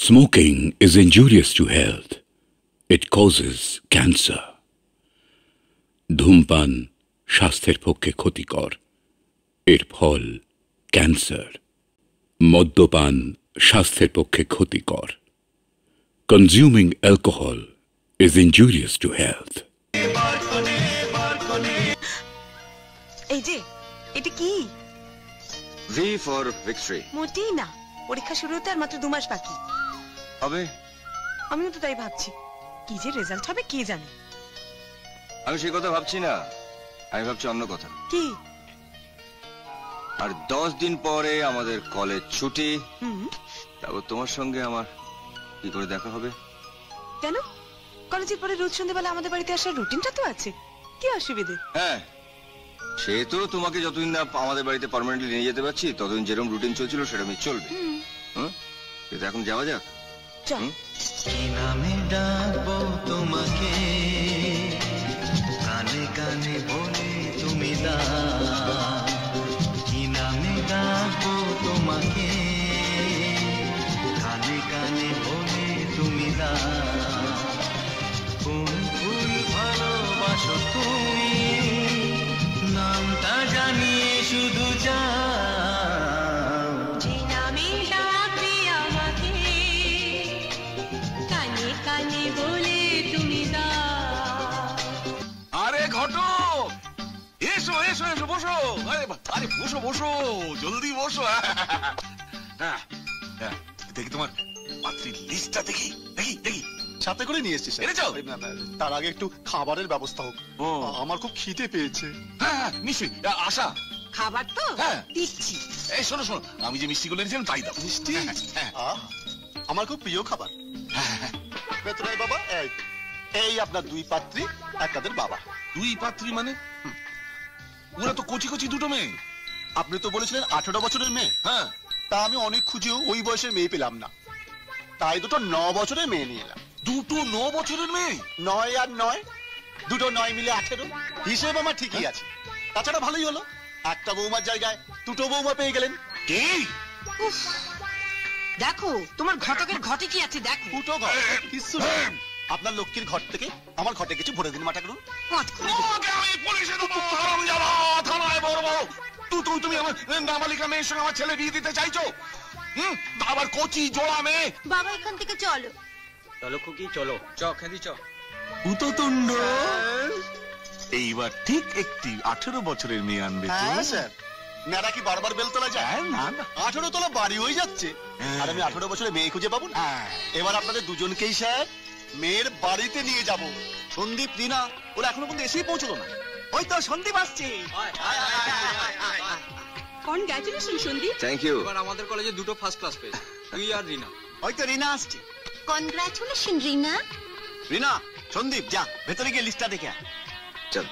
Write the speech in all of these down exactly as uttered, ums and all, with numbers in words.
Smoking is injurious to health. It causes cancer. ধূমপান স্বাস্থ্যের পক্ষে ক্ষতিকর। এর ফল ক্যান্সার। মদ্যপান স্বাস্থ্যের পক্ষে ক্ষতিকর। Consuming alcohol is injurious to health. এই যে এটা কি? V for victory. মোটেই না, পরীক্ষা শুরু হতে আর মাত্র দু মাস বাকি। হবে? আমিও তো তাই ভাবছি, কি যে রেজাল্ট হবে কে জানে। আমি সেই কথা ভাবছি না, আমি ভাবছি অন্য কথা। কি? আর দশ দিন পরে আমাদের কলেজ ছুটি। হুম। তারপর তোমার সঙ্গে আমার কি করে দেখা হবে? কেন? কলেজের পরে রোজ সন্ধ্যাবেলা আমাদের বাড়িতে আসার রুটিনটা তো আছে, কি অসুবিধে? হ্যাঁ, সে তো তোমাকে যতদিন না আমাদের বাড়িতে পার্মানেন্টলি নিয়ে যেতে পারছি ততদিন যেরকম রুটিন চলছিল সেরকমই চলবে। হুম, কিন্তু এখন যাওয়া যাক। চল। কি নামে ডাকবো তোমাকে, কানে কানে বলে তুমি দা, কি নামে ডাকবো তোমাকে, কানে কানে বলে তুমি দা, কোন ফুল ভালোবাসো তুমি, নামটা জানিয়ে শুধু যা। আরে বসো বসো, জলদি বসো। দেখি তোমার পাত্রীর লিস্টটা, দেখি দেখি দেখি। সাথে করে নিয়ে এসেছি স্যার। তার আগে একটু খাবারের ব্যবস্থা হোক, আমার খুব খিদে পেয়েছে। হ্যাঁ হ্যাঁ নিশ্চয়ই, আশা খাবার তো হ্যাঁ দিচ্ছি। এই শোনো শোনো, আমি যে মিষ্টিগুলো এনেছিলাম তাই দাও। মিষ্টি? আমার খুব প্রিয় খাবার। বেতরাই বাবা, এই এই আপনার দুই পাত্রী, আপনাদের বাবা। দুই পাত্রী মানে? ওরা তো কচি কচি দুটো মেয়ে। আপনি তো বলেছিলেন আঠারো বছরের মেয়ে। হ্যাঁ, তা আমি অনেক খুঁজেও ওই বয়সের মেয়ে পেলাম না, তাই দুটো ন বছরের মেয়ে নিয়ে এলাম। দুটো ন বছরের মেয়ে? নয় আর নয়, দুটো নয় মিলে আঠেরো। হিসেব আমার ঠিকই আছে। তাছাড়া ভালোই হলো, একটা বৌমার জায়গায় দুটো বৌমা পেয়ে গেলেন। কি? দেখো তোমার ঘটকের ঘটে কি আছে দেখো। দুটো ঘর কিছু আপনার লক্ষ্মীর ঘর থেকে আমার ঘটে কিছু ভরে দিন মাটা করুন। তুমি আমার নাবালিকা মেয়ের সঙ্গে আমার ছেলে বিয়ে দিতে চাইছো? হুম, আবার কচি জোড়া মেয়ে। বাবা এখান থেকে চলো। চলো খুকি চলো। চ খেদি চ। উততুণ্ড এইবার ঠিক একটি আঠেরো বছরের মেয়ে আনবে তো? হ্যাঁ স্যার। মেয়েরা কি বারবার বেল তোলা যায়? না না, আঠেরো তোলা বাড়ি হয়ে যাচ্ছে, আর আমি আঠেরো বছরের মেয়ে খুঁজে পাবো না। এবার আপনাদের দুজনকেই স্যার মেয়ের বাড়িতে নিয়ে যাব। সন্দীপ, রিনা ওরা এখনো পর্যন্ত এসেই পৌঁছলো না। ওই তো সন্দীপ আসছে। কনগ্রাচুলেশন সন্দীপ। Thank you. এবার আমাদের কলেজে দুটো ফার্স্ট ক্লাস পেয়েছে, তুই আর রিনা। ওই তো রিনা আসছে। কনগ্রাচুলেশন রিনা। রিনা, সন্দীপ যা ভেতরে গিয়ে লিস্টটা দেখে আয়। চল।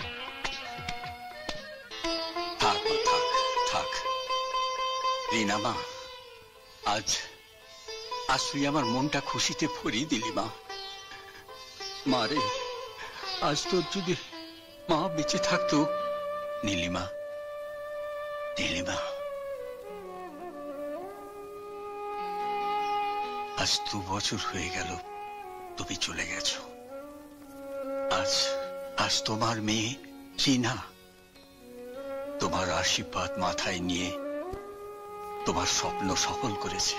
থাক থাক থাক রিনা মা, আজ আজ তুই আমার মনটা খুশিতে ভরিয়ে দিলি মা। মা রে, আজ তোর যদি মা বেঁচে থাকতো। নীলিমা, নীলিমা, আজ দু বছর হয়ে গেল তুমি চলে গেছো। আজ আজ তোমার মেয়ে রিনা তোমার আশীর্বাদ মাথায় নিয়ে তোমার স্বপ্ন সফল করেছে।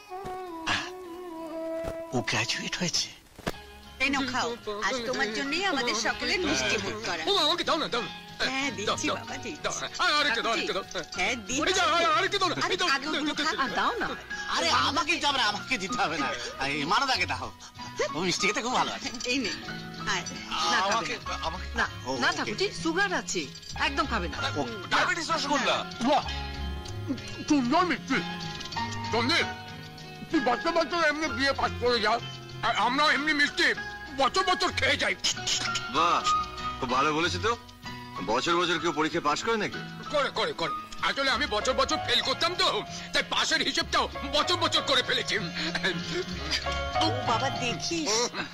ও গ্র্যাজুয়েট হয়েছে। এই নাও খাও, আজ তোমার জন্যই আমাদের সকলের মিষ্টি মুখ করা। ও আমাকে দাও না, দাও। হ্যাঁ দিচ্ছি বাবা, দিচ্ছি। আরেকটা দাও, আরেকটা দাও। হ্যাঁ দিচ্ছি। আরেকটা দাও না, আরে আগেগুলো খা, আর দাও না। আরে আমাকে দিতে হবে না, আমাকে দিতে হবে না, এই মানদাকে দাও। ও মিষ্টি খেতে খুব ভালো আছে। এই নে। আয় না আমাকে খাবে আমাকে না, না ঠাকুরজি সুগার আছে, একদম খাবে না। ডায়াবেটিস রসগোল্লা। তুই মিষ্টি সন্দীপ, তুই বছর বছর এমনি বিয়ে পাস করে যাও, আর আমরা এমনি মিষ্টি বছর বছর খেয়ে যাই। বাহ, খুব ভালো বলেছে তো। বছর বছর কেউ পরীক্ষা পাস করে নাকি? করে করে করে আসলে আমি বছর বছর ফেল করতাম তো, তাই পাশের হিসেবটাও বছর বছর করে ফেলেছি। ও বাবা দেখিস।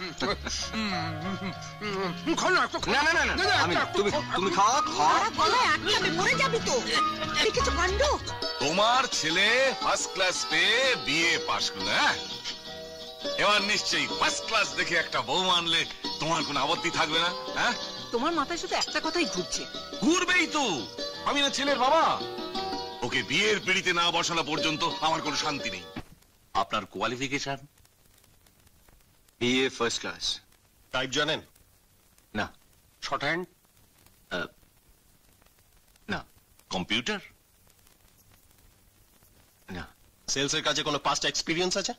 না না না না, আমি তুমি তুমি খাও খাও। গলায় আটকাবে, মরে যাবি তো। দেখেছো কাণ্ড? তোমার ছেলে ফার্স্ট ক্লাস পেয়ে বিএ পাস করলো। হ্যাঁ এবার নিশ্চয়ই ফার্স্ট ক্লাস দেখে একটা বউ আনলে তোমার কোনো আপত্তি থাকবে না? হ্যাঁ, তোমার মাথায় শুধু একটা কথাই ঘুরছে। ঘুরবেই তো, আমি না ছেলের বাবা। ওকে বিয়ের পিড়িতে না বসানো পর্যন্ত আমার কোনো শান্তি নেই। আপনার qualification? BA first class. Type জানেন? না। Shorthand? না। কম্পিউটার? না। সেলসের কাজে কোনো পাস্ট এক্সপিরিয়েন্স আছে?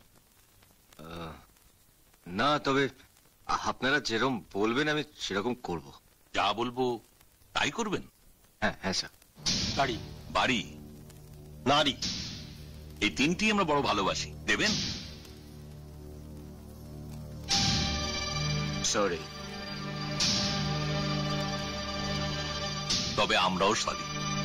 না, তবে আপনারা যেরকম বলবেন আমি সেরকম করব। যা বলবো তাই করবেন? হ্যাঁ হ্যাঁ স্যার। গাড়ি, বাড়ি, নারী, এই তিনটি আমরা বড় ভালোবাসি। দেবেন? সরি। তবে আমরাও সরি।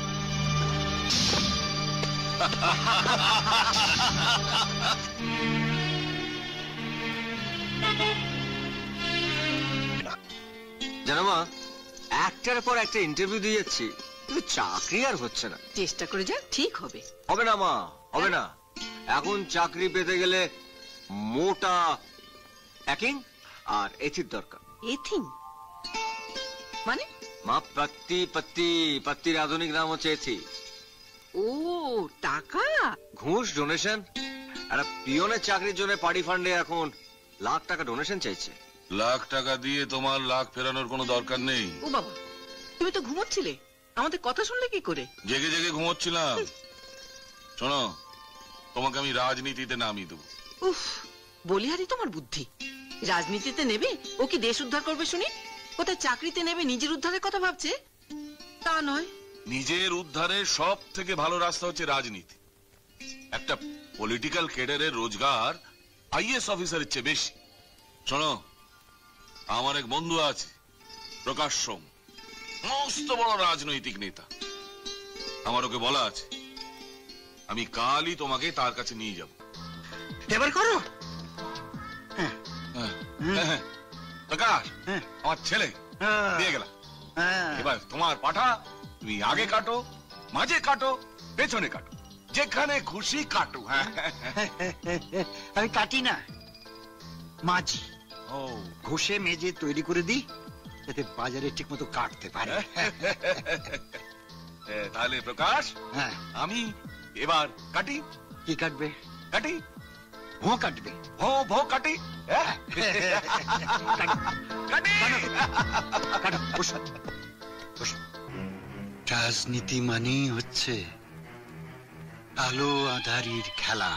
জানো মা, একটার পর একটা ইন্টারভিউ দিয়ে যাচ্ছি, কিন্তু চাকরি আর হচ্ছে না। চেষ্টা করে যা, ঠিক হবে। হবে না মা, হবে না। এখন চাকরি পেতে গেলে মোটা অ্যাকিং আর এথির দরকার। এথিং মানে? মা, পত্তি পত্তি পত্তির আধুনিক নাম হচ্ছে এথি। ও, টাকা, ঘুষ, ডোনেশন। একটা পিয়নের চাকরির জন্য পার্টি ফান্ডে এখন লাখ টাকা ডোনেশন চাইছে। লাখ টাকা দিয়ে তোমার লাখ ফেরানোর কোনো দরকার নেই। ও বাবা, তুমি তো ঘুমোচ্ছিলে, আমাদের কথা শুনলে কি করে? জেগে জেগে ঘুমোচ্ছিলাম। শোনো, তোমাকে আমি রাজনীতিতে নামিয়ে দেবো। উফ, বলিহারি তোমার বুদ্ধি। রাজনীতিতে নেবে, ও কি দেশ উদ্ধার করবে শুনি? কোথায় চাকরিতে নেবে নিজের উদ্ধারের কথা ভাবছে? তা নয়। নিজের উদ্ধারের সব থেকে ভালো রাস্তা হচ্ছে রাজনীতি। একটা পলিটিক্যাল ক্যাডারের রোজগার আইএস অফিসারের চেয়ে বেশি। শোনো, আমার এক বন্ধু আছে প্রকাশ সোম, মস্ত বড় রাজনৈতিক নেতা। আমার ওকে বলা আছে আমি কালই তোমাকে তার কাছে নিয়ে যাব। এবার করো। প্রকাশ, আমার ছেলে দিয়ে গেলাম। এবার তোমার পাঠা তুমি আগে কাটো, মাঝে কাটো, পেছনে কাটো, যেখানে খুশি কাটো। হ্যাঁ, আমি কাটি না, মাঝি। ও, ঘষে মেজে তৈরি করে দিই, যাতে বাজারে ঠিক মতো কাটতে পারে। তাহলে প্রকাশ, হ্যাঁ, আমি এবার কাটি। কি কাটবে? কাটি, ভো কাটবে। ভো ভো কাটি। হ্যাঁ? কাটি। কাটো, বসো, বসো। রাজনীতি মানেই হচ্ছে আলো আধারির খেলা।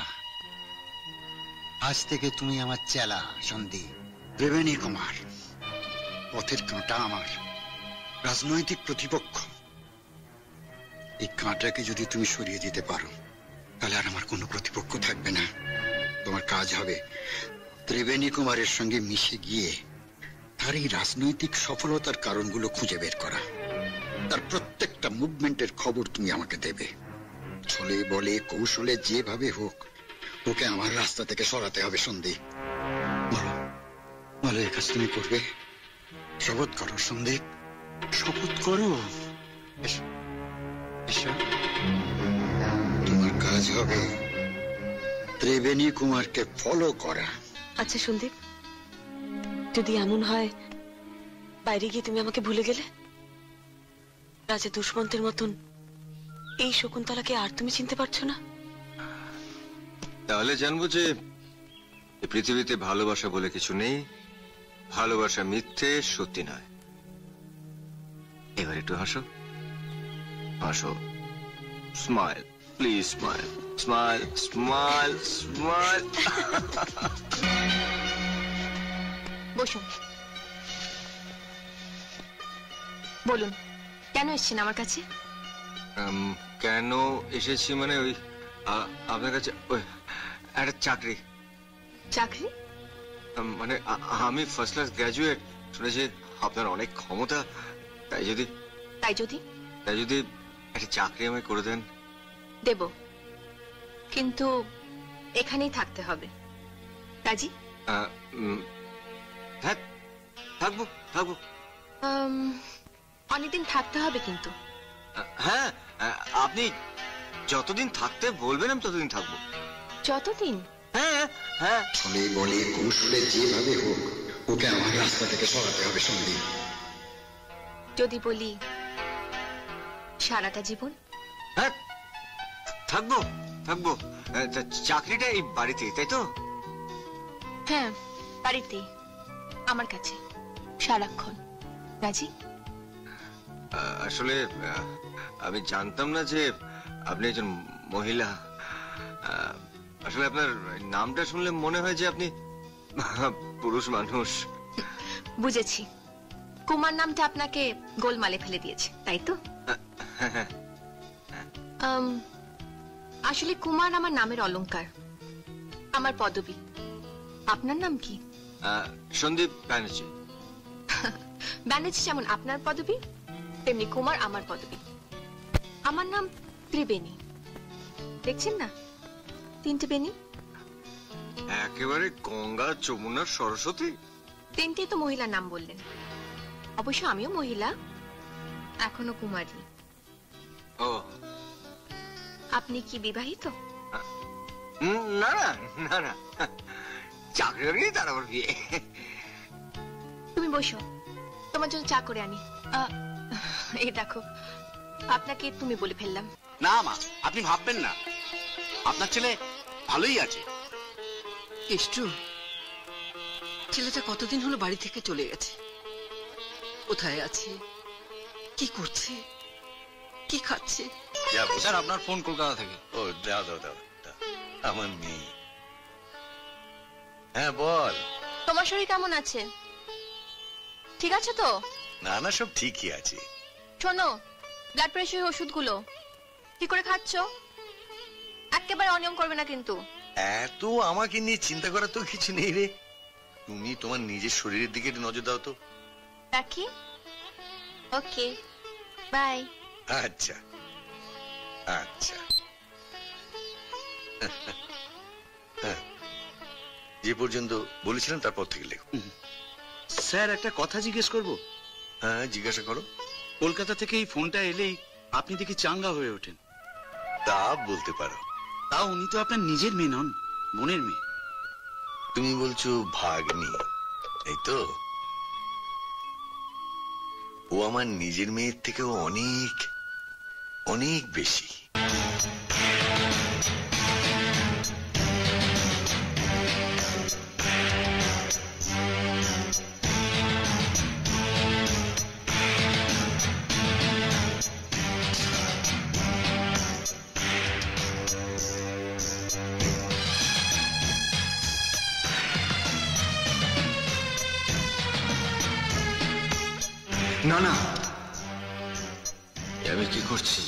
আজ থেকে তুমি আমার চেলা সন্দীপ, ত্রিবেণী কুমার। পথের কাঁটা আমার, রাজনৈতিক প্রতিপক্ষ। এই কাঁটাকে যদি তুমি সরিয়ে দিতে পারো, তাহলে আর আমার কোনো প্রতিপক্ষ থাকবে না। তোমার কাজ হবে ত্রিবেণী কুমারের সঙ্গে মিশে গিয়ে তার এই রাজনৈতিক সফলতার কারণগুলো খুঁজে বের করা। তার প্রত্যেকটা মুভমেন্টের খবর তুমি আমাকে দেবে। ছলে বলে কৌশলে যেভাবে হোক ওকে আমার রাস্তা থেকে সরাতে হবে। সন্দীপ, বলো বলো, এ কাজ তুমি করবে? শপথ করো সন্দীপ, শপথ করো। এসো, এসো। তোমার কাজ হবে ত্রিবেণী কুমারকে ফলো করা। আচ্ছা সন্দীপ, যদি এমন হয় বাইরে গিয়ে তুমি আমাকে ভুলে গেলে, রাজা দুষ্মন্তের মতন এই শকুন্তলাকে আর তুমি চিনতে পারছো না, তাহলে জানবো যে এই পৃথিবীতে ভালোবাসা বলে কিছু নেই, ভালোবাসা মিথ্যে, সত্যি নয়। এবার একটু হাসো, হাসো, smile, please smile, smile, smile, smile. বসুন। বলুন, কেন এসেছেন আমার কাছে? কেন এসেছি মানে ওই আপনার কাছে ওই একটা চাকরি। চাকরি? মানে আমি ফার্স্ট ক্লাস গ্রাজুয়েট, শুনেছি আপনার অনেক ক্ষমতা, তাই যদি তাই যদি তাই যদি একটা চাকরি আমায় করে দেন। দেব, কিন্তু এখানেই থাকতে হবে। রাজি? হ্যাঁ, থাকবো থাকবো। অনেকদিন থাকতে হবে কিন্তু। হ্যাঁ, আপনি যতদিন থাকতে বলবেন আমি ততদিন থাকবো। যতদিন? হ্যাঁ হ্যাঁ আমি বলি কৌশলে যেভাবে হোক ওকে আমার রাস্তা থেকে সরাতে হবে সন্দীপ। যদি বলি সারাটা জীবন? হ্যাঁ থাকবো থাকবো। চাকরিটা এই বাড়িতে, তাই তো? হ্যাঁ বাড়িতেই, আমার কাছে সারাক্ষণ। রাজি? আসলে আমি জানতাম না যে আপনি একজন মহিলা। আসলে আপনার নামটা শুনলে মনে হয় যে আপনি পুরুষ মানুষ। বুঝেছি, কুমার নামটা আপনাকে গোলমালে ফেলে দিয়েছে, তাই তো? আসলে কুমার আমার নামের অলংকার, আমার পদবী। আপনার নাম কি? সন্দীপ ব্যানার্জি। ব্যানার্জি যেমন আপনার পদবী, তেমনি কুমার আমার পদবী। আমার নাম ত্রিবেণী, দেখছেন না তিনটে বেণী? একেবারে গঙ্গা, যমুনা, সরস্বতী। তিনটে তো মহিলার নাম বললেন, অবশ্য আমিও মহিলা, এখনো কুমারী। ও, আপনি কি বিবাহিত? না না না না, চাকরি করি তারপর বিয়ে। তুমি বসো, তোমার জন্য চা করে আনি। এই দেখো, আপনাকে তুমি বলে ফেললাম। না মা, আপনি ভাববেন না, আপনার ছেলে ভালোই আছে। কেষ্টু, ছেলেটা কতদিন হলো বাড়ি থেকে চলে গেছে, কোথায় আছে, কি করছে, কি খাচ্ছে? স্যার আপনার ফোন কলকাতা থেকে। ও দাও দাও দাও, আমার মেয়ে। হ্যাঁ বল। তোমার শরীর কেমন আছে? ঠিক আছে তো? না না, সব ঠিকই আছে। শোনো, ব্লাড প্রেশারের ওষুধগুলো কি করে খাচ্ছ? একেবারে অনিয়ম করবে না কিন্তু। এত আমাকে নিয়ে চিন্তা করার তো কিছু নেই রে, তুমি তোমার নিজের শরীরের দিকে একটু নজর দাও তো। রাখি? Okay, bye. আচ্ছা আচ্ছা। যে পর্যন্ত বলেছিলাম তারপর থেকে লেখো। স্যার একটা কথা জিজ্ঞেস করব? হ্যাঁ জিজ্ঞাসা করো। কলকাতা থেকে এই ফোনটা এলেই আপনি দেখি চাঙ্গা হয়ে ওঠেন। তা বলতে পারো। তা উনি তো আপনার নিজের মেয়ে নন, বোনের মেয়ে। তুমি বলছো ভাগ্নি, এই তো? ও আমার নিজের মেয়ের থেকেও অনেক অনেক বেশি। না না, আমি কি করছি?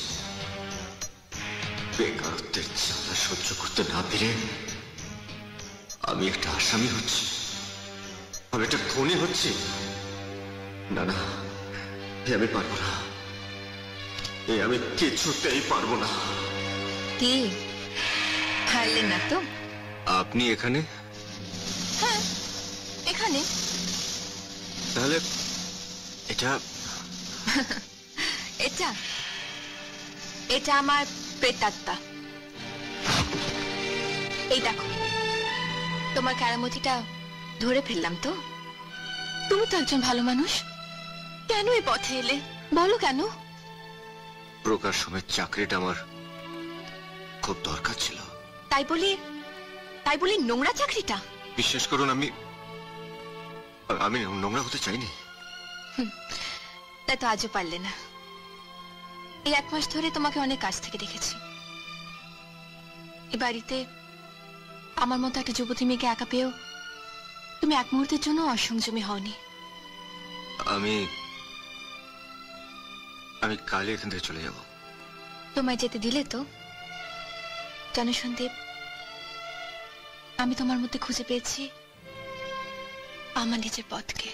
বেকারত্বের জ্বালা সহ্য করতে না পেরে আমি একটা আসামি হচ্ছি, আমি একটা খুনি হচ্ছি। না না, এ আমি পারবো না, এ আমি কিছুতেই পারবো না। কি হারলেন না তো? আপনি এখানে? হ্যাঁ এখানে। তাহলে এটা এটা এটা আমার প্রেতাত্মা। এই দেখো, তোমার কারামতিটা ধরে ফেললাম তো। তুমি তো একজন ভালো মানুষ, কেন এই পথে এলে বলো কেন? প্রকাশ সমেত চাকরিটা আমার খুব দরকার ছিল। তাই বলি তাই বলি নোংরা চাকরিটা? বিশ্বাস করুন, আমি আমি নোংরা হতে চাইনি। তাই তো আজও পারলে না। এই এক মাস ধরে তোমাকে অনেক কাছ থেকে দেখেছি। এ বাড়িতে আমার মতো একটা যুবতী মেয়েকে একা পেয়েও তুমি এক মুহূর্তের জন্য অসংযমী হওনি। আমি আমি কালই এখান থেকে চলে যাব। তোমায় যেতে দিলে তো? জানো সন্দীপ, আমি তোমার মধ্যে খুঁজে পেয়েছি আমার নিজের পথকে।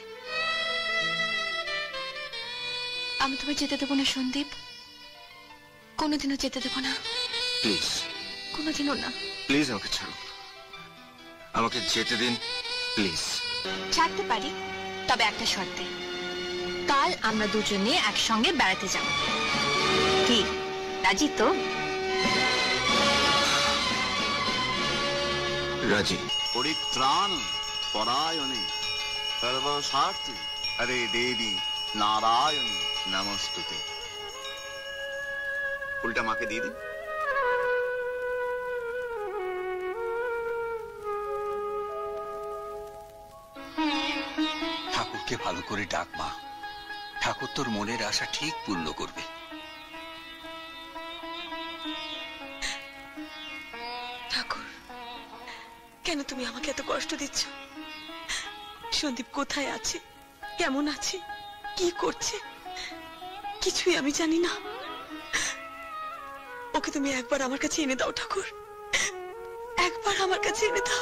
আমি তোমায় যেতে দেবো না সন্দীপ, কোনোদিনও যেতে দেবো না। প্লিজ, কোনোদিনও না। প্লিজ আমাকে ছাড়ুন, আমাকে যেতে দিন প্লিজ। ছাড়তে পারি, তবে একটা শর্তে। কাল আমরা দুজনে একসঙ্গে বেড়াতে যাব। কি রাজি তো? রাজি। পরিত্রাণ পরায়ণে সর্বস্বার্থে হরে দেবী নারায়ণী নমস্তুতে। ফুলটা মাকে দিয়ে দিন। ঠাকুরকে ভালো করে ডাক মা, ঠাকুর তোর মনের আশা ঠিক পূর্ণ করবে। ঠাকুর, কেন তুমি আমাকে এত কষ্ট দিচ্ছ? সন্দীপ কোথায় আছে, কেমন আছে, কি করছে, কিছুই আমি জানি না। ওকে তুমি একবার আমার কাছে এনে দাও ঠাকুর, একবার আমার কাছে এনে দাও।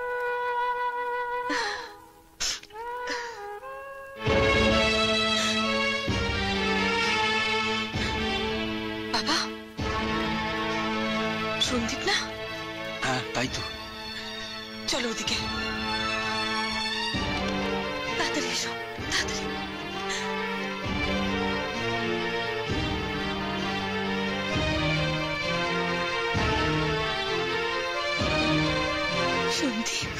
বাবা, সন্দীপ না? হ্যাঁ তাই তো। চলো ওদিকে, তাড়াতাড়ি এসো, তাড়াতাড়ি। সন্দীপ,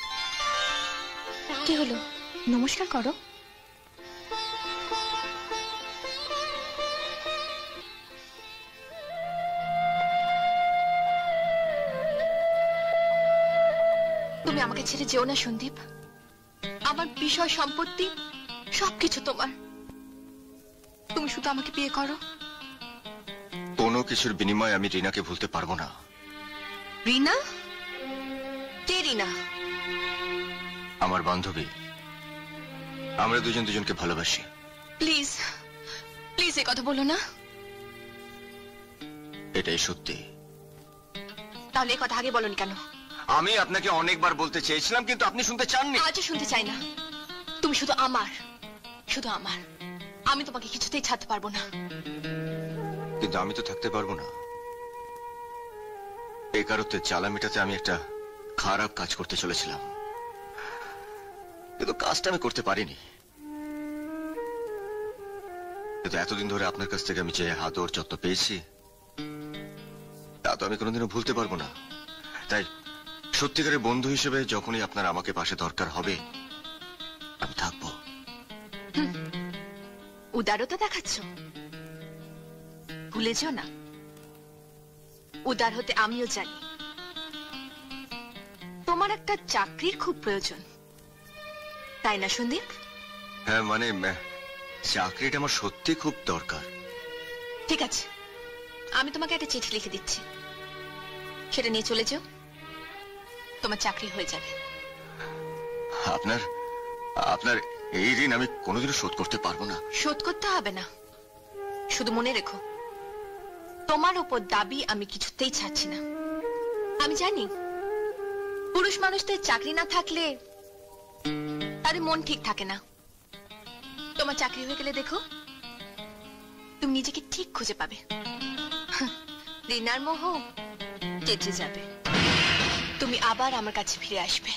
কি হলো? নমস্কার করো। তুমি আমাকে ছেড়ে যেও না সন্দীপ। আমার বিষয় সম্পত্তি সবকিছু তোমার। তুমি শুধু আমাকে বিয়ে করো। কোনো কিছুর বিনিময়ে আমি রিনাকে ভুলতে পারবো না। রিনা? কে রিনা? আমার বান্ধবী। আমরা দুজন দুজনকে ভালোবাসি। প্লিজ প্লিজ এ কথা বলো না। এটাই সত্যি। তাহলে এ কথা আগে বলনি কেন? আমি আপনাকে অনেকবার বলতে চেয়েছিলাম, কিন্তু আপনি শুনতে চাননি। আজও শুনতে চাই না। তুমি শুধু আমার, শুধু আমার। আমি তোমাকে কিছুতেই ছাড়তে পারবো না। কিন্তু আমি তো থাকতে পারবো না। বেকারত্বের জ্বালা মেটাতে আমি একটা খারাপ কাজ করতে চলেছিলাম, কিন্তু কাজটা আমি করতে পারিনি। কিন্তু এতদিন ধরে আপনার কাছ থেকে আমি যে আদর যত্ন পেয়েছি, তা তো আমি কোনোদিনও ভুলতে পারবো না। তাই সত্যিকারের বন্ধু হিসেবে যখনই আপনার আমাকে পাশে দরকার হবে, আমি থাকবো। উদারতা দেখাচ্ছ? ভুলে যেও না, উদার হতে আমিও জানি। তোমার একটা চাকরির খুব প্রয়োজন, তাই না সন্দীপ? হ্যাঁ, মানে চাকরিটা আমার সত্যি খুব দরকার। ঠিক আছে, আমি তোমাকে একটা চিঠি লিখে দিচ্ছি, সেটা নিয়ে চলে যাও। তোমার চাকরি হয়ে যাবে। আপনার আপনার এই ঋণ আমি কোনোদিনও শোধ করতে পারবো না। শোধ করতে হবে না, শুধু মনে রেখো, তোমার উপর দাবি আমি কিছুতেই ছাড়ছি না। আমি জানি পুরুষ মানুষদের চাকরি না থাকলে তাদের মন ঠিক থাকে না। তোমার চাকরি হয়ে গেলে দেখো, তুমি নিজেকে ঠিক খুঁজে পাবে। রিনার মোহ কেটে যাবে, তুমি আবার আমার কাছে ফিরে আসবে।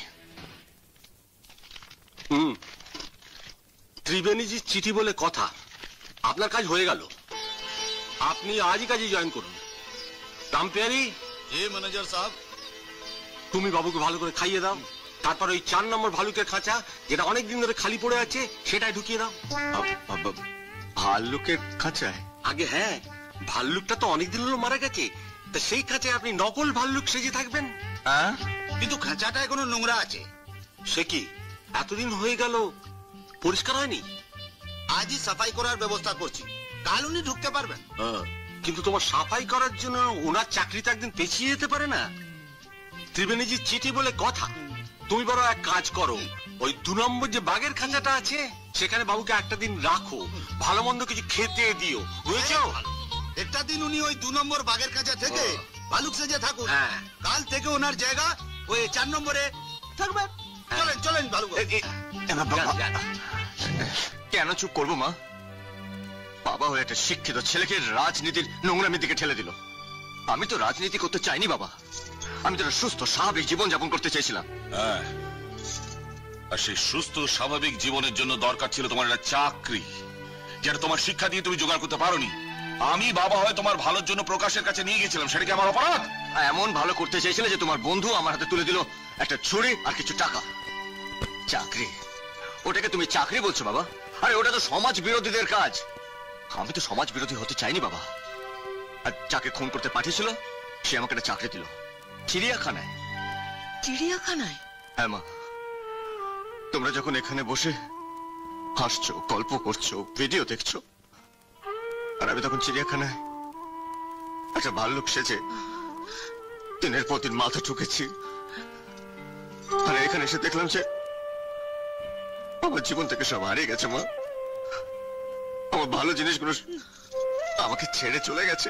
হুম, ত্রিবেণীজির চিঠি বলে কথা। আপনার কাজ হয়ে গেল, আপনি আজই কাজে জয়েন করুন। রামপিয়ারি। জি ম্যানেজার সাহেব। তুমি বাবুকে ভালো করে খাইয়ে দাও, তারপর ওই চার নম্বর ভালুকের খাঁচা, যেটা অনেকদিন ধরে খালি পড়ে আছে, সেটাই ঢুকিয়ে দাও। ভাল্লুকের খাঁচায়? আগে হ্যাঁ, ভাল্লুকটা তো অনেকদিন হলো মারা গেছে, তা সেই খাঁচায় আপনি নকল ভাল্লুক সেজে থাকবেন। হ্যাঁ, কিন্তু খাঁচাটা এখনো নোংরা আছে। সে কি, এতদিন হয়ে গেল পরিষ্কার হয়নি? আজই সাফাই করার ব্যবস্থা করছি, কাল উনি ঢুকতে পারবেন। কিন্তু তোমার সাফাই করার জন্য ওনার চাকরিতে একদিন পেছিয়ে যেতে পারে না? ত্রিবেণীজির চিঠি বলে কথা। তুমি বড় এক কাজ করো, ওই দু নম্বর যে বাঘের খাঁচাটা আছে, সেখানে বাবুকে একটা দিন রাখো, ভালো মন্দ কিছু খেতে দিও, বুঝেছো? একটা দিন উনি ওই দু নম্বর বাঘের খাঁচা থেকে ভালুক সেজে থাকুন, কাল থেকে ওনার জায়গা ওই চার নম্বরে থাকবে। চলেন চলেন ভালুক। কেন চুপ করবো মা? বাবা হয়ে একটা শিক্ষিত ছেলেকে রাজনীতির নোংরামির দিকে ঠেলে দিল। আমি তো রাজনীতি করতে চাইনি বাবা, আমি তো সুস্থ স্বাভাবিক জীবন যাপন করতে চেয়েছিলাম। হ্যাঁ, আর সেই সুস্থ স্বাভাবিক জীবনের জন্য দরকার ছিল তোমার একটা চাকরি, যেটা তোমার শিক্ষা দিয়ে তুমি জোগাড় করতে পারোনি। আমি বাবা হয়ে তোমার ভালোর জন্য প্রকাশের কাছে নিয়ে গেছিলাম, সেটা কি আমার অপরাধ? এমন ভালো করতে চেয়েছিলে যে তোমার বন্ধু আমার হাতে তুলে দিল একটা ছুরি আর কিছু টাকা। চাকরি? ওটাকে তুমি চাকরি বলছো বাবা? আরে ওটা তো সমাজ বিরোধীদের কাজ। আমি তো সমাজ বিরোধী হতে চাইনি বাবা। আর যাকে খুন করতে পাঠিয়েছিল সে আমাকে একটা চাকরি দিল চিড়িয়াখানায়। চিড়িয়াখানায়? হ্যাঁ মা, তোমরা যখন এখানে বসে হাসছো, গল্প করছো, ভিডিও দেখছো, আর আমি তখন চিড়িয়াখানায় একটা ভাল্লুক সেজে দিনের পর দিন মাথা ঠুকেছি। আর এখানে এসে দেখলাম যে আমার জীবন থেকে সব হারিয়ে গেছে মা। আমার ভালো জিনিসগুলো আমাকে ছেড়ে চলে গেছে।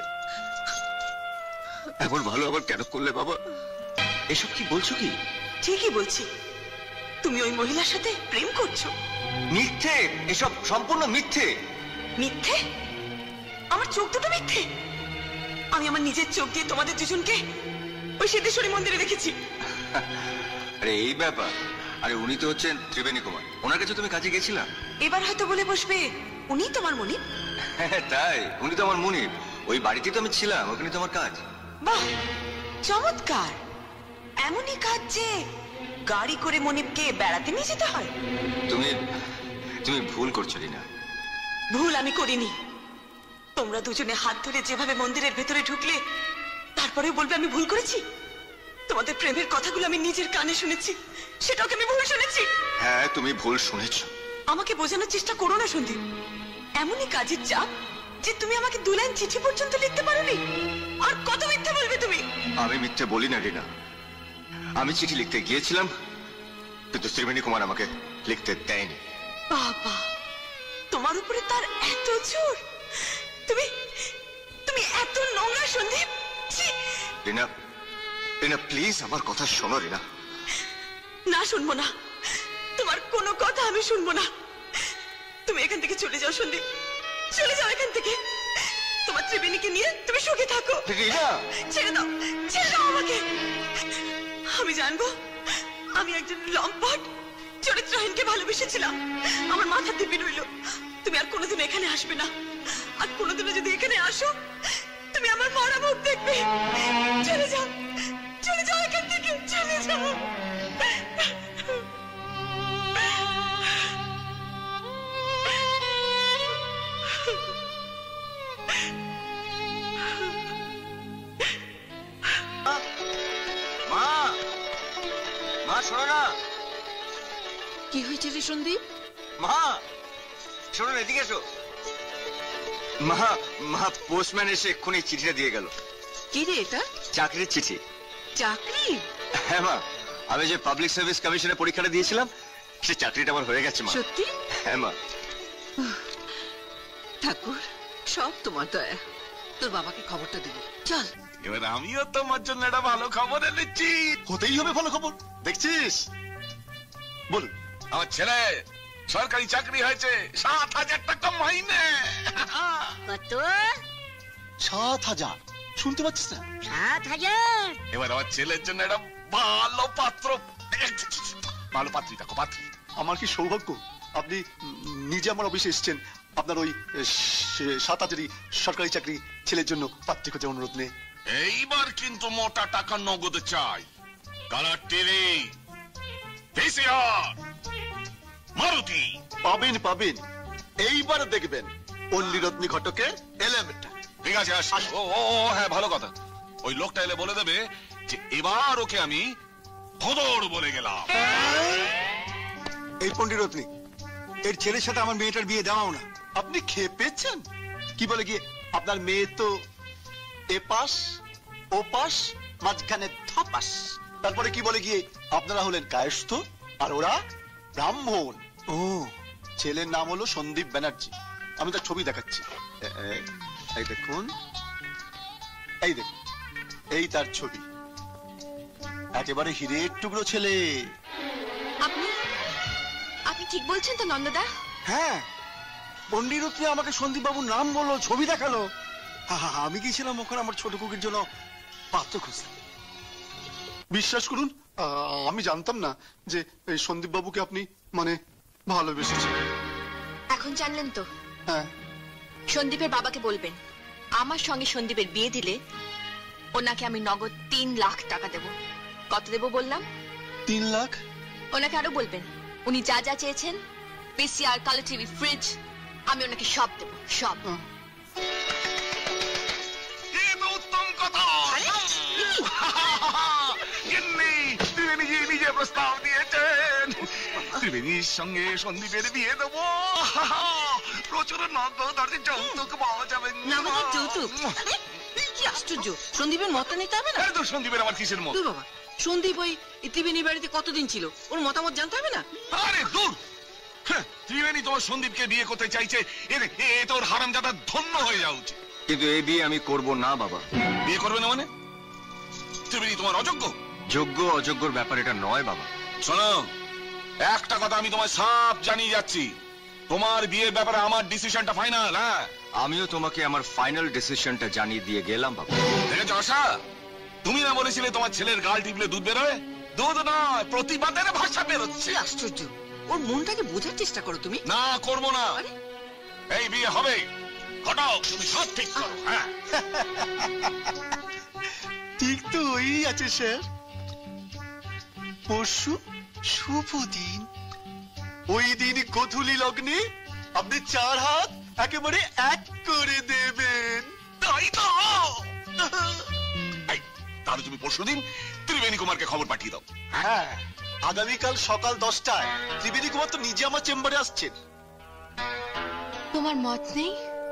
এমন ভালো আবার কেন করলে বাবা? এসব কি বলছো? কি ঠিকই বলছি, তুমি ওই মহিলার সাথে প্রেম করছো। মিথ্যে, এসব সম্পূর্ণ মিথ্যে। মিথ্যে? আমার চোখ দুটো মিথ্যে? আমি আমার নিজের চোখ দিয়ে তোমাদের দুজনকে ওই সিদ্ধেশ্বরী মন্দিরে দেখেছি। আরে এই ব্যাপার? আরে উনি তো হচ্ছেন ত্রিবেণী কুমার, ওনার কাছে তুমি কাজে গেছিলাম। এবার হয়তো বলে বসবে উনি তোমার মনিব। তাই? উনি তো আমার মনিব, ওই বাড়িতেই তো আমি ছিলাম, ওখানে তো আমার কাজ। বাহ, চমৎকার। এমনই কাজ যে গাড়ি করে মনিবকে বেড়াতে নিয়ে যেতে হয়। তুমি তুমি ভুল করছো রিনা। ভুল আমি করিনি। তোমরা দুজনে হাত ধরে যেভাবে মন্দিরের ভেতরে ঢুকলে, তারপরে বলবে আমি ভুল করেছি? তোমাদের প্রেমের কথাগুলো আমি নিজের কানে শুনেছি, সেটাকে আমি ভুল শুনেছি। হ্যাঁ, তুমি ভুল শুনেছো। আমাকে বোঝানোর চেষ্টা করো না সন্দীপ। এমনই কাজের চাপ যে তুমি আমাকে দু লাইন চিঠি পর্যন্ত লিখতে পারোনি। আর কত মিথ্যে বলবে তুমি? আমি মিথ্যে বলি না রিনা। আমি চিঠি লিখতে গিয়েছিলাম, কিন্তু ত্রিবেণী কুমার আমাকে লিখতে দেয়নি। বাবা, তোমার উপরে তার এত জোর? তুমি তুমি এত নোংরা সন্দীপ? রিনা, রিনা প্লিজ আমার কথা শোনো রিনা। না, শুনবো না। তোমার কোনো কথা আমি শুনবো না। তুমি এখান থেকে চলে যাও সন্দীপ, চলে যাও এখান থেকে। তোমার ত্রিবেণীকে নিয়ে তুমি সুখে থাকো। রিনা, ছেড়ে দাও, ছেড়ে দাও আমাকে। আমি জানবো আমি একজন লম্পট চরিত্রহীনকে ভালোবেসেছিলাম। আমার মাথা দিব্যি রইল। তুমি আর কোনোদিন এখানে আসবে না। আর কোনোদিনও যদি এখানে আসো, তুমি আমার মরা মুখ দেখবে। চলে যাও, চলে যাও এখান থেকে, চলে যাও। মা, মা শোনো না। কি হয়েছে রে সন্দীপ? মা শোনো না, এদিকে এসো। মা, মা পোস্টম্যান এসে এক্ষুনি চিঠিটা দিয়ে গেল। কি রে এটা? চাকরির চিঠি। চাকরি? হ্যাঁ মা, আমি যে পাবলিক সার্ভিস কমিশনের পরীক্ষাটা দিয়েছিলাম, সে চাকরিটা আমার হয়ে গেছে মা। সত্যি? হ্যাঁ মা। ঠাকুর, সব তোমার দয়া। তোর বাবাকে খবরটা দেবো, চল। এবার আমিও তোমার জন্য একটা ভালো খবর এনেছি। হতেই হবে ভালো খবর, দেখছিস? বল। আমার ছেলে সরকারি চাকরি হয়েছে, সাত হাজার টাকা মাইনে। কত? সাত হাজার? শুনতে পাচ্ছিস না? সাত হাজার? এবার আমার ছেলের জন্য একটা ভালো পাত্র, ভালো পাত্রী দেখো, পাত্রী। আমার কি সৌভাগ্য আপনি নিজে আমার অফিসে এসেছেন, আপনার ওই সাত হাজারি সরকারি চাকরি ছেলের জন্য পাত্রী খোঁজার অনুরোধ নেই। এইবার কিন্তু মোটা টাকা নগদ চাই। Colour TV, VCR, Maruti. পাবেন পাবেন, এইবার দেখবেন পল্লীরত্নী ঘটকের এলিমেন্টটা। ঠিক আছে, আসি। ও ও হ্যাঁ, ভালো কথা। ওই লোকটা এলে বলে দেবে যে এবার ওকে আমি ভদর বলে গেলাম। এই পণ্ডিরত্নী, এর ছেলের সাথে আমার মেয়েটার বিয়ে দেওয়াও না। আপনি খেপেছেন? কি বলে গিয়ে আপনার মেয়ে তো এ পাশ ও পাশ, মাঝখানে ধপাস। তারপরে কি বলে গিয়ে আপনারা হলেন কায়স্থ আর ওরা ব্রাহ্মণ। ও, ছেলের নাম হলো সন্দীপ ব্যানার্জি। আমি তার ছবি দেখাচ্ছি, এই দেখুন, এই দেখুন, এই তার ছবি। একেবারে হিরের টুকরো ছেলে। আপনি আপনি ঠিক বলছেন তো নন্দদা? হ্যাঁ, পণ্ডিরত্নী আমাকে সন্দীপ বাবুর নাম বললো, ছবি দেখালো। আমি গিয়েছিলাম ওখানে আমার ছোট কুকির জন্য পাত্র খুঁজতে। বিশ্বাস করুন, আমি জানতাম না যে এই সন্দীপ বাবুকে আপনি মানে ভালোবেসেছেন। এখন জানলেন তো? হ্যাঁ। সন্দীপের বাবাকে বলবেন আমার সঙ্গে সন্দীপের বিয়ে দিলে ওনাকে আমি নগদ তিন লাখ টাকা দেব। কত দেব বললাম? তিন লাখ। ওনাকে আরো বলবেন উনি যা যা চেয়েছেন, পিসিআর, কালার টিভি, ফ্রিজ, আমি ওনাকে সব দেব, সব। উত্তম কথা। ত্রিবেণী নিজে প্রস্তাব দিয়েছেন, ত্রিবেণীর সঙ্গে সন্দীপের বিয়ে দেবো। প্রচুর নগদ আর যৌতুক পাওয়া যাবে। নগদ যৌতুক? কি আশ্চর্য! সন্দীপের মতটা নিতে হবে না? তো সন্দীপের আমার কিসের মত? বাবা, সন্দীপ ওই ত্রিবেণী বাড়িতে কতদিন ছিল, ওর মতামত জানতে হবে না? আরে দূর! ত্রিবেণী তোমার সন্দীপকে বিয়ে করতে চাইছে, এ তোর হারামজাদা ধন্য হয়ে যাওয়া উচিত। কিন্তু এই বিয়ে আমি করব না বাবা। বিয়ে করবে না মানে? ত্রিবেণী তোমার অযোগ্য? যোগ্য অযোগ্যর ব্যাপার এটা নয় বাবা। শোনো, একটা কথা আমি তোমায় সাফ জানিয়ে যাচ্ছি, তোমার বিয়ের ব্যাপারে আমার ডিসিশনটা ফাইনাল। হ্যাঁ, আমিও তোমাকে আমার ফাইনাল ডিসিশনটা জানিয়ে দিয়ে গেলাম বাবা। দেখেছ আশা, তুমি না বলেছিলে তোমার ছেলের গাল টিপলে দুধ বেরোয়? দুধ নয়, প্রতিবাদের ভাষা বেরোচ্ছে। আশ্চর্য! ওর মনটাকে বোঝার চেষ্টা করো তুমি। না, করবো না। এই বিয়ে হবে, ঘটাও, তুমি সব ঠিক করো। হ্যাঁ, ঠিক তো ওই আছে স্যার। পরশু শুভ দিন, ওই দিন গোধূলি লগ্নে আপনি চার হাত একেবারে এক করে দেবেন। তাই তো। তাহলে তুমি পরশুদিন ত্রিবেণী কুমারকে খবর পাঠিয়ে দাও। হ্যাঁ, আগামীকাল সকাল দশটায় ত্রিবেণী কুমার তো নিজে আমার চেম্বারে আসছেন। তোমার মত নেই?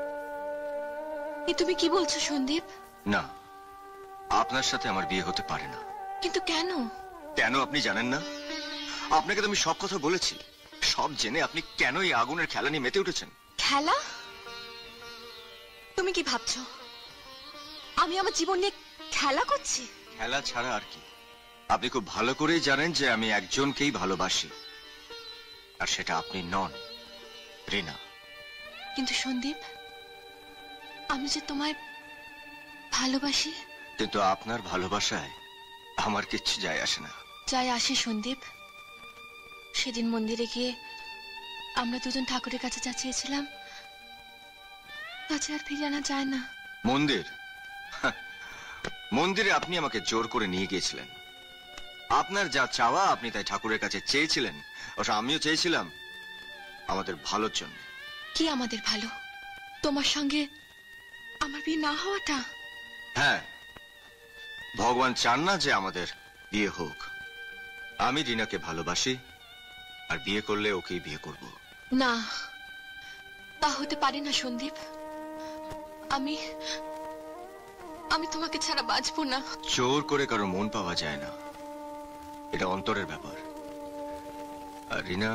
এ তুমি কি বলছো সন্দীপ? না, আপনার সাথে আমার বিয়ে হতে পারে না। কিন্তু কেন? কেন আপনি জানেন না? আপনাকে তো আমি সব কথা বলেছি। সব জেনে আপনি কেন এই আগুনের খেলা নিয়ে মেতে উঠেছেন? খেলা? তুমি কি ভাবছো আমি আমার জীবন নিয়ে খেলা করছি? খেলা ছাড়া আর কি। আপনি খুব ভালো করেই জানেন যে আমি একজনকেই ভালোবাসি, আর সেটা আপনি নন, রিনা। কিন্তু সন্দীপ, আমি যে তোমায় ভালোবাসি। কিন্তু আপনার ভালোবাসায় আমার কিচ্ছু যায় আসে না। যায় আসে সন্দীপ। সেদিন মন্দিরে গিয়ে আমরা দুজন ঠাকুরের কাছে যা চেয়েছিলাম, কাছে আর ফিরে আনা যায় না। মন্দির? মন্দিরে আপনি আমাকে জোর করে নিয়ে গিয়েছিলেন। আপনার যা চাওয়া আপনি তাই ঠাকুরের কাছে চেয়েছিলেন, অবশ্য আমিও চেয়েছিলাম আমাদের ভালোর জন্য। কি আমাদের ভালো? তোমার সঙ্গে আমার বিয়ে না হওয়াটা? হ্যাঁ, ভগবান চান না যে আমাদের বিয়ে হোক। আমি রিনাকে ভালোবাসি, আর বিয়ে করলে ওকেই বিয়ে করব। না, তা হতে পারে না সন্দীপ। আমি আমি তোমাকে ছাড়া বাঁচবো না। জোর করে কারো মন পাওয়া যায় না, এটা অন্তরের ব্যাপার। আর রিনা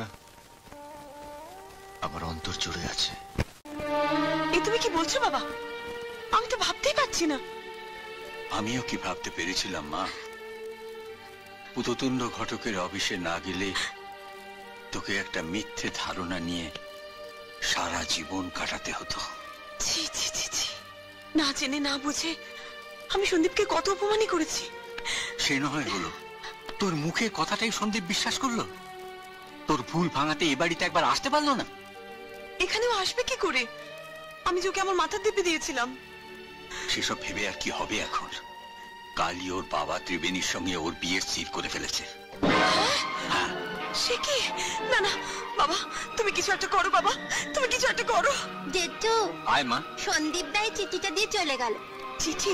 আমার অন্তর জুড়ে আছে। এ তুমি কি বলছো বাবা? আমি তো ভাবতেই পারছি না। আমিও কি ভাবতে পেরেছিলাম মা? পুততুণ্ড ঘটকের অফিসে না গেলে তোকে একটা মিথ্যে ধারণা নিয়ে সারা জীবন কাটাতে হতো। ছি ছি ছি ছি, না জেনে না বুঝে আমি সন্দীপকে কত অপমানই করেছি। সে নয় হলো, তোর মুখে কথাটাই সন্দীপ বিশ্বাস করলো। তোর ভুল ভাঙাতে এ বাড়িতে একবার আসতে পারলো না। এখানেও আসবে কি করে? আমি যে ওকে আমার মাথার দিব্যি দিয়েছিলাম। সেসব ভেবে আর কি হবে এখন? কালই ওর বাবা ত্রিবেণীর সঙ্গে ওর বিয়ের স্থির করে ফেলেছে। হ্যাঁ। সে কি? না না বাবা, তুমি কিছু একটা করো বাবা, তুমি কিছু একটা করো। জেঠু, আয় মা। সন্দীপ দাই চিঠিটা দিয়ে চলে গেল। চিঠি?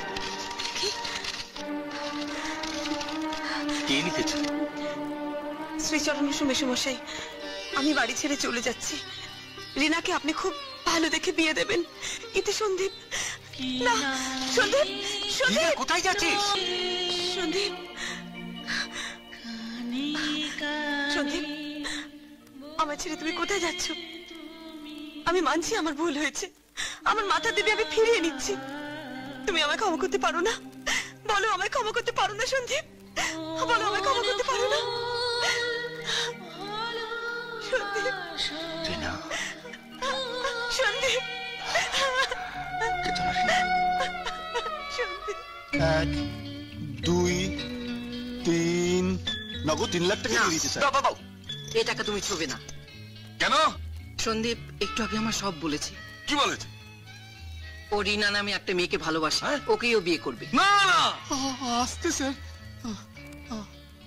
কে লিখেছে? শ্রীচরণ মেসোমশাই, আমি বাড়ি ছেড়ে চলে যাচ্ছি। রিনাকে আপনি খুব ভালো দেখে বিয়ে দেবেন। কিন্তু সন্দীপ, না সন্দীপ, সন্দীপ কোথায় যাচ্ছিস? সন্দীপ, সন্দীপ, আমার ছেড়ে তুমি কোথায় যাচ্ছ? আমি মানছি আমার ভুল হয়েছে, আমার মাথা দিবি আমি ফিরিয়ে নিচ্ছি। তুমি আমায় ক্ষমা করতে পারো না? বলো আমায় ক্ষমা করতে পারো না সন্দীপ? বলো আমায় ক্ষমা করতে পারো না? সন্দীপ, রিনা, সন্দীপ, এক, দুই, তিন, নগদ তিন লাখ টাকা দিয়ে দিতে স্যার। বাবা, এই টাকা তুমি ছবে না। কেন? সন্দীপ একটু আগে আমার সব বলেছে। কি বলেছে? ও রিনা নামে একটা মেয়েকে ভালোবাসে, ওকেই ও বিয়ে করবে। না না, আসতে স্যার।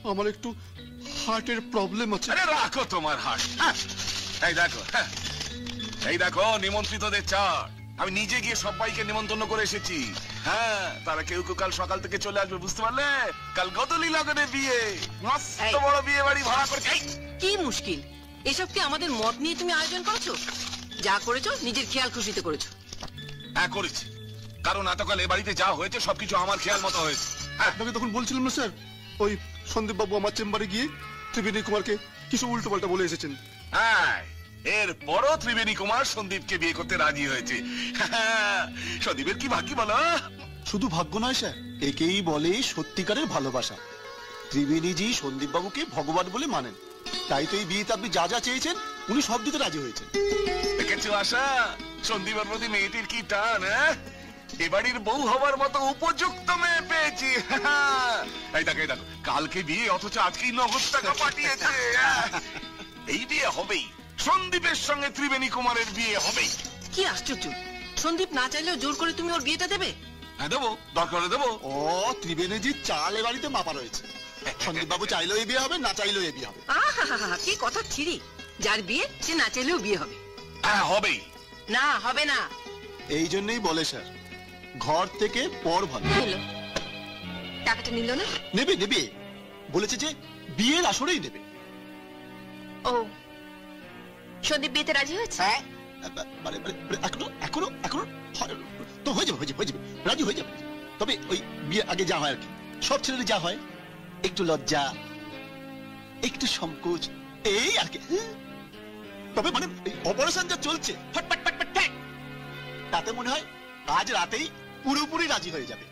আমার একটু হার্টের প্রবলেম আছে। আরে রাখো তোমার হার্ট। এই দেখো, এই দেখো নিমন্ত্রিতদের চার্ট। আমি নিজে গিয়ে সবাইকে নিমন্ত্রণ করে এসেছি। হ্যাঁ, তারা কেউ কেউ কাল সকাল থেকে চলে আসবে, বুঝতে পারলে? কাল গদলি লগনে বিয়ে, মস্ত বড় বিয়ে বাড়ি ভাড়া করে। কি মুশকিল, এসব কি আমাদের মত নিয়ে তুমি আয়োজন করেছো? যা করেছো নিজের খেয়াল খুশিতে করেছো। হ্যাঁ করেছি, কারণ এতকাল এ বাড়িতে যা হয়েছে সবকিছু আমার খেয়াল মতো হয়েছে। আপনাকে তখন বলছিলাম না স্যার, ওই সন্দীপ বাবু আমার চেম্বারে গিয়ে ত্রিবেণী কুমারকে কিছু উল্টো পাল্টা বলে এসেছেন। হ্যাঁ, এর বড় ত্রিবেণী কুমার সন্দীপকে বিয়ে করতে রাজি হয়েছে। সন্দীপের কি ভাগ্য বলো? শুধু ভাগ্য নয় স্যার, একেই বলে সত্যিকারের ভালোবাসা। ত্রিবেণীজি সন্দীপ বাবুকে ভগবান বলে মানেন, তাই তো এই বিয়েতে আপনি যা যা চেয়েছেন উনি সব দিতে রাজি হয়েছেন। দেখেছো আশা, সন্দীপের প্রতি মেয়েটির কি টান। এ বাড়ির বউ হবার মতো উপযুক্ত মেয়ে পেয়েছি। এই দেখো, এই দেখো, কালকে বিয়ে অথচ আজকেই নগদ টাকা পাঠিয়েছে। এই বিয়ে হবেই, সন্দীপের সঙ্গে ত্রিবেণী কুমারের বিয়ে হবেই। কি আশ্চর্য, সন্দীপ না চাইলেও জোর করে তুমি ওর বিয়েটা দেবে? হ্যাঁ দেবো, দরকার দেবো। ও ত্রিবেণীজির চাল এ বাড়িতে মাপা রয়েছে। সন্দীপ বাবু চাইলেও এই বিয়ে হবে, না চাইলেও এই বিয়ে হবে। আহা, কি কথা ছিরি! যার বিয়ে সে না চাইলেও বিয়ে হবে। হ্যাঁ হবেই। না, হবে না। এই জন্যই বলে স্যার, ঘর থেকে পর ভালো। টাকাটা নিল না? নেবে নেবে, বলেছে যে বিয়ের আসরেই নেবে। ও, সন্দীপ বিয়েতে রাজি হয়েছে? এখনো এখনো এখনো তো হয়ে যাবে, হয়ে যাবে, হয়ে যাবে, রাজি হয়ে যাবে। তবে ওই বিয়ে আগে যা হয় আর কি, সব ছেলেদের যা হয়, একটু লজ্জা, একটু সংকোচ, এই আর কি। তবে মানে অপারেশন যা চলছে, তাতে মনে হয় আজ রাতেই পুরোপুরি রাজি হয়ে যাবে।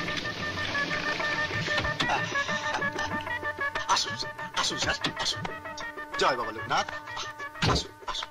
আসুন আসুন স্যার, আসুন। জয় বাবা লোকনাথ, আসুন আসুন।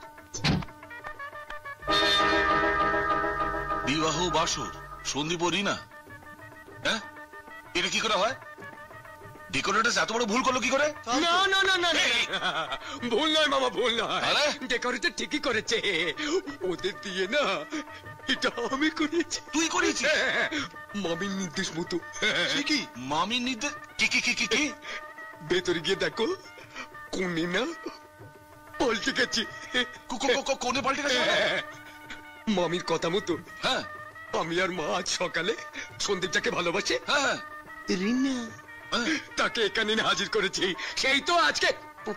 বিবাহ বাসর সন্দীপ ও রিনা, হ্যাঁ এটা কি করে হয়? ডেকোরেটর এত বড় ভুল করলো কি করে? না না না না, ভুল নয় মামা, ভুল নয়। ডেকোরেটর ঠিকই করেছে, ওদের দিয়ে না এটা আমি করেছি। তুই করেছিস? মামির নির্দেশ মতো। কি মামির নির্দেশ? কি কি কি কি কি? ভেতরে গিয়ে দেখো, কোনে না পাল্টে গেছে। কোনে পাল্টে গেছে? মামির কথা মতো হ্যাঁ আমি আর মা আজ সকালে সন্দীপ যাকে ভালোবাসে, হ্যাঁ রিনা, তাকে এখানে হাজির করেছি। সেই তো আজকে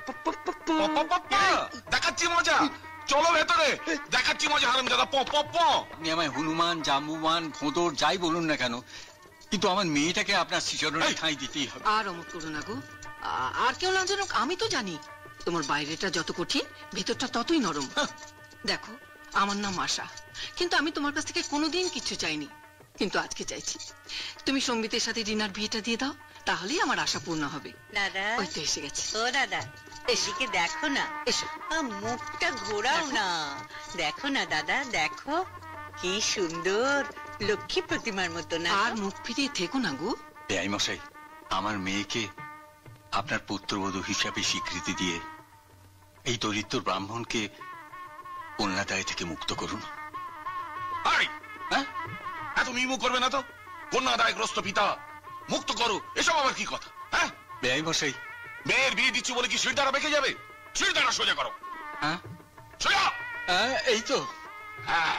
দেখাচ্ছি মজা, চলো ভেতরে দেখাচ্ছি মজা। হারামজাদা প প প। আপনি আমায় হনুমান, জাম্বুমান, খোঁদর যাই বলুন না কেন, কিন্তু আমার মেয়েটাকে আপনার শ্রীচরণে ঠাঁই দিতেই হবে। আর অমত করো না গো, আর কেউ না জানুক, আমি তো জানি তোমার বাইরেটা যত কঠিন, ভেতরটা ততই নরম। দেখো, আমার নাম আশা, কিন্তু আমি তোমার কাছ থেকে কোনোদিন কিছু চাইনি, কিন্তু আজকে চাইছি। তুমি সম্বিতের সাথে রিনার বিয়েটা দিয়ে দাও, তাহলেই আমার আশা পূর্ণ হবে। দাদা, ওই তো এসে গেছে। ও দাদা, এদিকে দেখো না, এসো। মুখটা ঘোরাও না, দেখো না দাদা, দেখো কি সুন্দর, লক্ষ্মী প্রতিমার মতো না? আর মুখ ফিরিয়ে থেকো না গো। বেআই মশাই, আমার মেয়েকে আপনার পুত্রবধূ হিসাবে স্বীকৃতি দিয়ে এই দরিদ্র ব্রাহ্মণকে কন্যাদায় থেকে মুক্ত করুন। হ্যাঁ, এত মিমু করবে না তো। কন্যাদায়গ্রস্ত পিতা মুক্ত করো, এসব আবার কি কথা? হ্যাঁ বেআই মশাই, মেয়ের বিয়ে দিচ্ছি বলে কি শিরদাঁড়া বেঁকে যাবে? শিরদাঁড়া সোজা করো। হ্যাঁ সোজা। হ্যাঁ এই তো। হ্যাঁ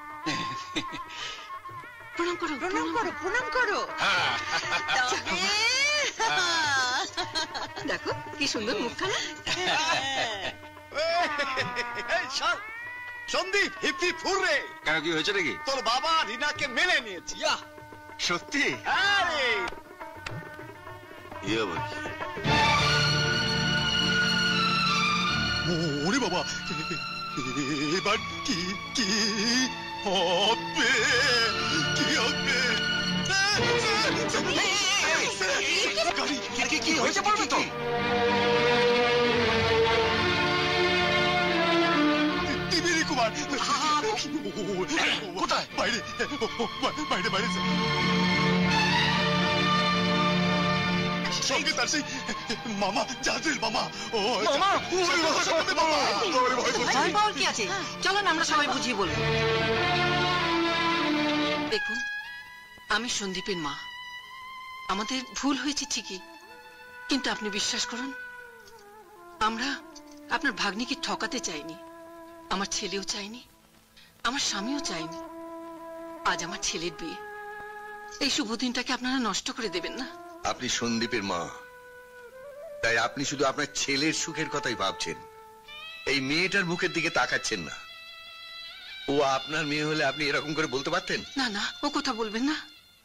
প্রণাম করো, প্রণাম করো, প্রণাম করো। দেখো কি সুন্দর মুখখানা। সন্দীপ হিপি ফুররে। কেন, কি হয়েছে নাকি? তোর বাবা রিনাকে মেনে নিয়েছি। সত্যি? ওরে বাবা, এবার কি কি হবে, কি হবে? কি হয়েছে বলবে তো? ত্রিবেণী কুমার কোথায়? বাইরে বাইরে বাইরে সঙ্গে তার সেই মামা, জাজের মামা। ও মামা, ভয় পাওয়ার কি আছে? চলো না আমরা সবাই বুঝিয়ে বলবো। দেখুন, আমি সন্দীপের মা, আমাদের ভুল হয়েছে ঠিকই, কিন্তু আপনি বিশ্বাস করুন, আমরা আপনার ভাগ্নিকে ঠকাতে চাইনি, আমার ছেলেও চাইনি, আমার স্বামীও চাইনি। আজ আমার ছেলের বিয়ে, এই শুভ দিনটাকে আপনারা নষ্ট করে দেবেন না। আপনি সন্দীপের মা, তাই আপনি শুধু আপনার ছেলের সুখের কথাই ভাবছেন, এই মেয়েটার মুখের দিকে তাকাচ্ছেন না। ও আপনার মেয়ে হলে আপনি এরকম করে বলতে পারতেন? না না, ও কথা বলবেন না।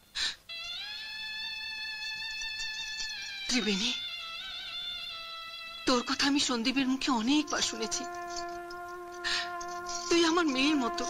ত্রিবেণী, তোর কথা আমি সন্দীপের মুখে অনেকবার শুনেছি। তুই আমার মেয়ের মতো,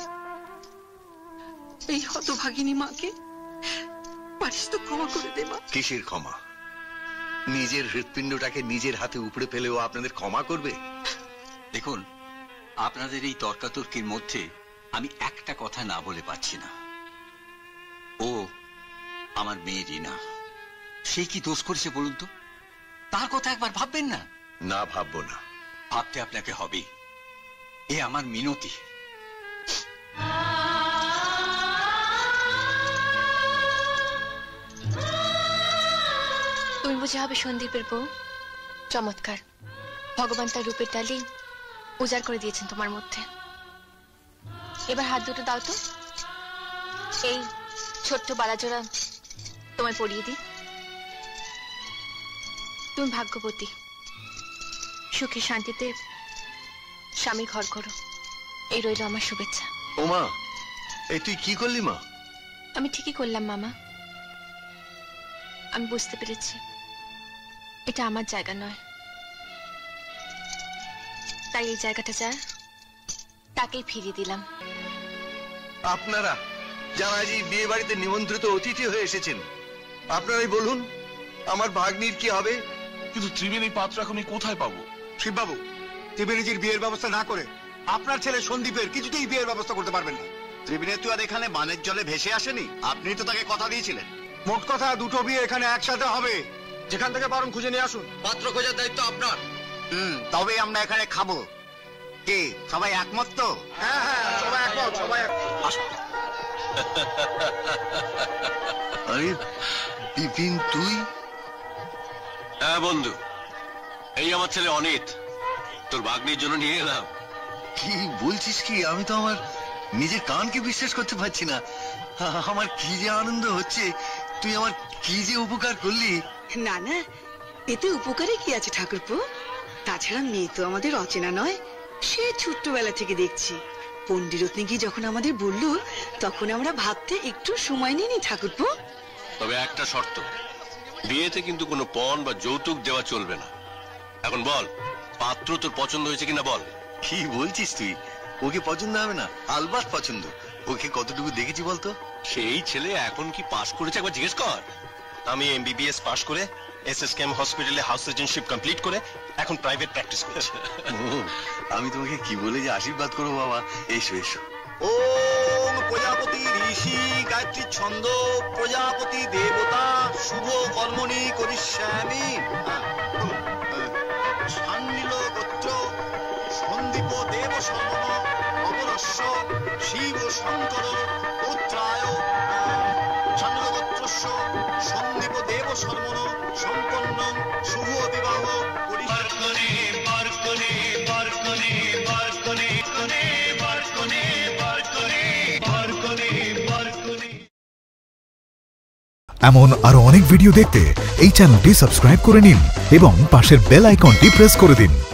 এই হতভাগিনী মাকে পারিস তো ক্ষমা করে দে মা। কিসের ক্ষমা? নিজের হৃৎপিণ্ডটাকে নিজের হাতে উপড়ে ফেলেও আপনাদের ক্ষমা করবে? দেখুন, আপনাদের এই তর্কাতর্কির মধ্যে আমি একটা কথা না বলে পারছি না। ও আমার মেয়ে রিনা, সে কি দোষ করেছে বলুন তো? তার কথা একবার ভাববেন না? না, ভাববো না। ভাবতে আপনাকে হবে। এ আমার মিনতি। তুমি বুঝে হবে সন্দীপের বউ। চমৎকার, ভগবান তার রূপের ডালি উজাড় করে দিয়েছেন তোমার মধ্যে। এবার হাত দুটো দাও তো, এই ছোট্ট বালাজোড়া তোমায় পরিয়ে দিই। তুমি ভাগ্যবতী, সুখে শান্তিতে স্বামী ঘর করো, এই রইল আমার শুভেচ্ছা। ও মা, এই তুই কি করলি মা? আমি ঠিকই করলাম মামা। আমি বুঝতে পেরেছি এটা আমার জায়গা নয়, তাই এই জায়গাটা যার তাকেই ফিরিয়ে দিলাম। আপনারা যারা আজ এই বিয়ে বাড়িতে নিমন্ত্রিত অতিথি হয়ে এসেছেন, আপনারাই বলুন আমার ভাগ্নির কি হবে? কিন্তু ত্রিবেণী পাত্র এখন কোথায় পাবো? শিববাবু, ত্রিবেণীজির বিয়ের ব্যবস্থা না করে আপনার ছেলে সন্দীপের কিছুতেই বিয়ের ব্যবস্থা করতে পারবেন না। ত্রিবেণী তো আর এখানে মানের জলে ভেসে আসেনি, আপনি তো তাকে কথা দিয়েছিলেন। মোট কথা দুটো বিয়ে এখানে একসাথে হবে। যেখান থেকে পারুন খুঁজে নিয়ে আসুন। পাত্র খোঁজার দায়িত্ব আপনার। হুম, তবে আমরা এখানে খাবো। কি সবাই একমত তো? হ্যাঁ হ্যাঁ, সবাই একমত, সবাই আসুন। আরে বিপিন, তুই? হ্যাঁ বন্ধু, এই আমার ছেলে অনিত, তোর ভাগ্নির জন্য নিয়ে এলাম। কি বলছিস কি? আমি তো আমার নিজের কানকে বিশ্বাস করতে পারছি না। আমার কি যে আনন্দ হচ্ছে, তুই আমার কি যে উপকার করলি। না না, এতে উপকারে কি আছে ঠাকুরপো? তাছাড়া মেয়ে তো আমাদের অচেনা নয়, সে ছোট্টবেলা থেকে দেখছি। পণ্ডিরত্নী গিয়ে যখন আমাদের বললো, তখন আমরা ভাবতে একটু সময় নিইনি ঠাকুরপো। তবে একটা শর্ত, বিয়েতে কিন্তু কোনো পণ বা যৌতুক দেওয়া চলবে না। এখন বল, পাত্র তোর পছন্দ হয়েছে কিনা বল। কি বলছিস তুই? ওকে পছন্দ হবে না? আলবাত পছন্দ। ওকে কতটুকু দেখেছি বলতো? সেই ছেলে এখন কি পাশ করেছে একবার জিজ্ঞেস কর। আমি এমবিবিএস পাশ করে এসএসকেএম হসপিটালে হাউস সার্জনশিপ কমপ্লিট করে এখন প্রাইভেট প্র্যাকটিস করছি। আমি তোমাকে কি বলে যে আশীর্বাদ করবো বাবা। এসো এসো। ওম প্রজাপতি ঋষি গায়ত্রী ছন্দ প্রজাপতি দেবতা শুভ কর্মণি করিষ্যামি। সান্নিল গোত্র সন্দীপ দেব শর্মণ অবরস্য শিব শঙ্কর পুত্রায় সান্নিল গোত্রস্য সন্দীপ দেব শর্মণ সম্পন্ন শুভ বিবাহ করিষ্যামি। এমন আরো অনেক ভিডিও দেখতে এই চ্যানেলটি সাবস্ক্রাইব করে নিন এবং পাশের বেল আইকনটি প্রেস করে দিন।